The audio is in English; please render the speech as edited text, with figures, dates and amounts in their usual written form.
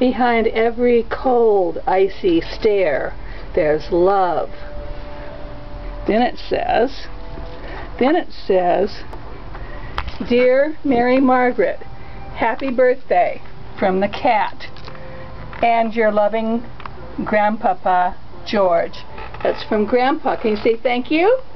Behind every cold, icy stare, there's love. Then it says, Dear Mary Margaret, happy birthday from the cat and your loving Grandpapa, George. That's from Grandpa. Can you say thank you?